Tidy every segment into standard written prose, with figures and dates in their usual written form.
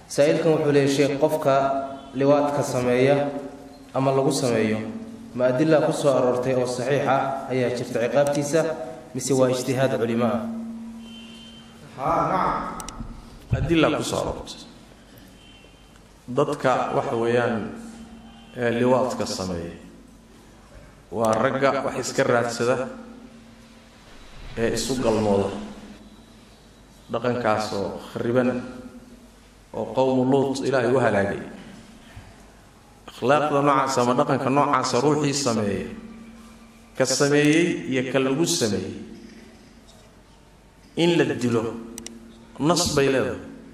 سائلكم وحولي شيخ قفك لواتك سمية أما لغو سمية ما أدلة قصة أرورتي أو الصحيحة هي شفت عقابتيسة مسوى اجتهاد علماء نعم أدلة قصة أرورتي ضدك وحويان لواتك السمية والرقة وحيسكرات سده السوق الموضة دقن كاسو خربان وقوم لوط إلهي وهلاقي أخلاق نوع سما دقن كنوع روحي السمية كالسمية يكلبو السمية إن للدلو نصب إلى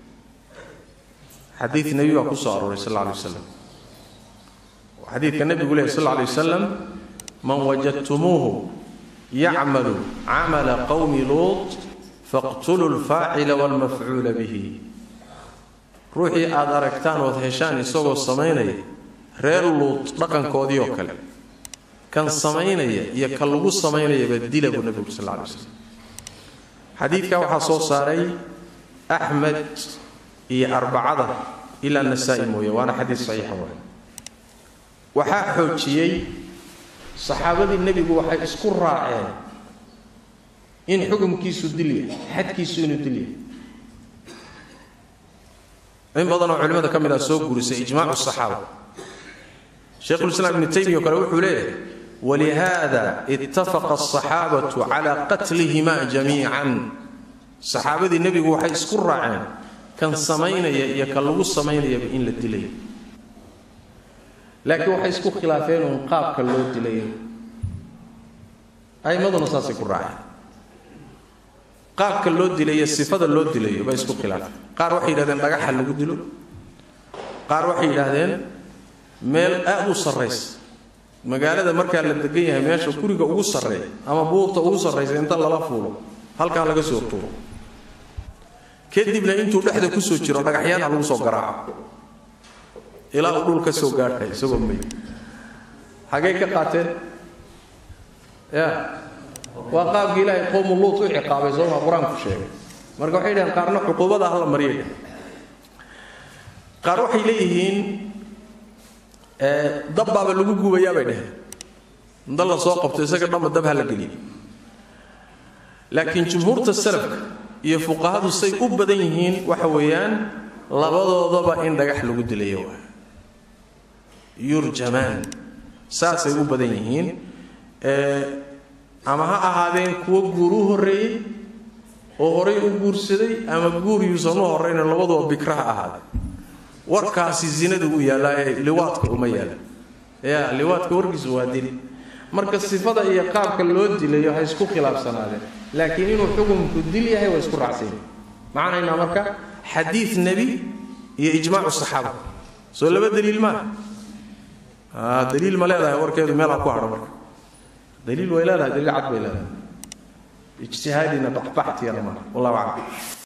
حديث النبي صلى الله عليه وسلم وحديث النبي يقول صلى الله عليه وسلم من وجدتموه يعمل عمل قوم لوط فاقتلوا الفاعل والمفعول به روحي أدركتان وثهشان يسوق الصميني رير لوط لقن كوديو كله كان صميني يكلبو الصميني يبدل أبو النبي صلى الله عليه وسلم حديث كوحة صاري أحمد أربعة إلى النساء موية وأنا حديث صحيح وحا حوشيي صحابة النبي وحا اسكر راعين إن حكم كيسو الدلية حد كيسو الدلية إن بضنا علماء كم إلى سوق ورسي إجماع الصحابة شيخ الإسلام ابن تيمية قال له ولهذا اتفق الصحابة على قتلهما جميعا صحابة النبي وحا اسكر راعين كان سمين يكلبوا السمين يبين للدلية لكن وحا اسكو خلافين ونقاب كاللو الدلية أي ماذا نصاص يكون راعين قاب كاللو الدلية الصفة اللو الدلية با اسكو خلاف قار وحي لهذين لقاحا اللو الدلو قار وحي لهذين ميل أبو سريس magaalada marka la degan yahay meesha kuriga ugu sareeyo ama buurta ugu sareysa inta la fuulo halka laga soo tuuro kadibna intuu dhexda ku soo jiro dhagaxyaan lagu soo garaaco ilaa uu dhulka soo gaartay isagoo meey hagee ka qaateen ya waa qaabkii ilaahay qowm luut u ciqaabay soo quraanku sheegay marka waxay dhaheen qaarna xuquuqada hal mariyay qaar waxay leeyihiin dabba lagu gubayaa bay dhaheen dalla soo qabtay isaga dhama dab hal galiy laakiin jumhuurta salafka iyo fuqahadu say u badan yihiin waxa weeyaan labadoodaba in dhagax lagu dilayo yurjaman saasay u badan yihiin ama ha ahaadeen kuwa guuru horeeyay oo horay u guursaday ama guur yuusan u horeyn labadooda bikra ahaadeen warkaasi zinadu u yaalaa liwaadka uma yaala ya liwaadka warkiisu waa dil marka sifada iyo qaabka loo dilayo hay isku khilaafsanaadeen laakiin inuu xukunku dil yahay waa isku raacsan macnaheedu marka xadiis nabi iyo ijmaac saxaaba soo laba daliil ma daliil ma leedahay warkeedu meel ku haro marka daliil way leedahay daliil cad bay leedahay ijtihaadina baxbaxti ya ma wallahu a'lam